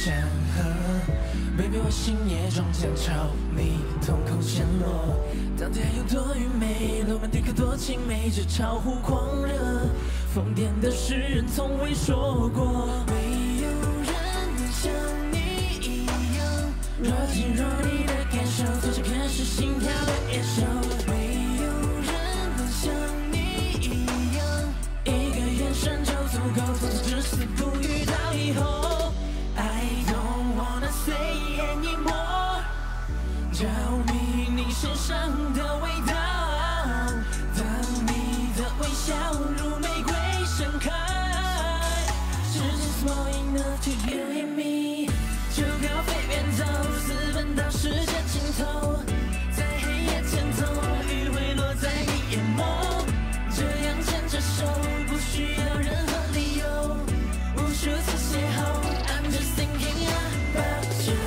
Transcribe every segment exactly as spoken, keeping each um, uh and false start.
山河 ，baby 我心也终将朝你瞳孔陷落。当天有多愚昧，罗曼蒂克多情美，这超乎狂热。疯癫的诗人从未说过，没有人能像你一样，若即若离的感受，做着看似心跳的野兽。没有人能像你一样，一个眼神就足够，从此至死不渝到以后。I don't wanna say anymore， 着迷你身上的味道，当你的微笑如玫瑰盛开，世界 small enough to you and me， 就高飞远走，私奔到世界尽头，在黑夜前头，余晖落在你眼眸，这样牵着手，不需要任何理由，无数次邂逅。I'm just thinking about you，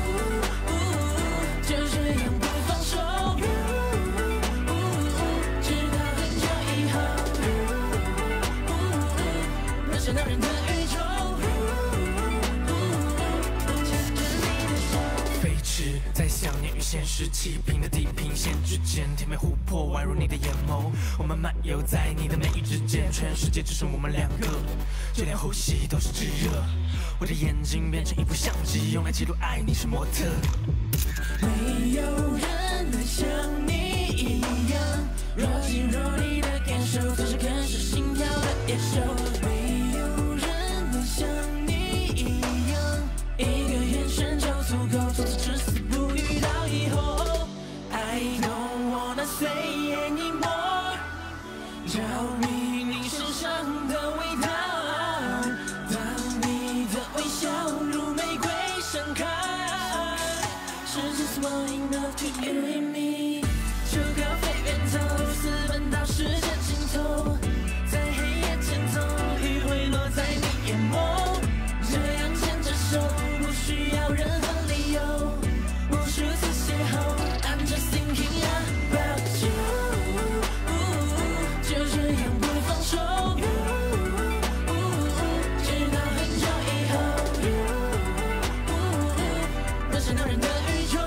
就这样不放手，直到很久以后，陌生男人的宇宙，牵着你的手，飞驰在想念与现实气平的地平线之间，甜美琥珀宛如你的眼眸，我们漫游在你的眉宇之间，全世界只剩我们两个，就连呼吸都是炙热。我的眼睛变成一部相机，用来记录爱你是模特。没有人能像你一样，若即若离的感受，做着看似心跳的野兽。没有人能像你一样，一个眼神就足够，从此至死不渝到以后。I don't wanna say anymore， 着迷你身上的味道，当你的微笑如玫瑰盛开，世界 small enough to you and me， 就高飞远走，私奔到世界尽头，在黑夜前头，余晖落在你眼眸，这样牵着手，不需要任何理由，无数次邂逅。I'm just thinking about you， 就这样不放手，直到很久以后，陌生男人的宇宙，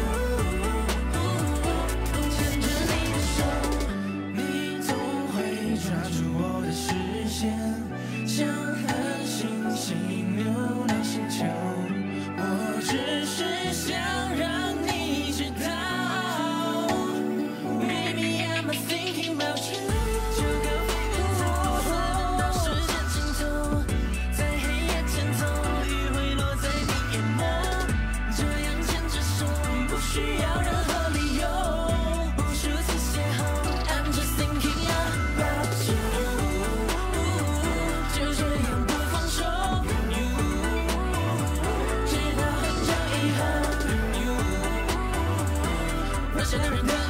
牵着你的手，你总会抓住我的视线，像恒星星流到星球，我只是想让你知道 ，Baby I'm thinking about you， 就高飞远走，私奔到世界尽头，在黑夜前头，余晖落在你眼眸，这样牵着手，不需要任何理由，无数次邂逅 ，I'm just thinking about you， 就这样不放手，直到很久以后，陌生男人的。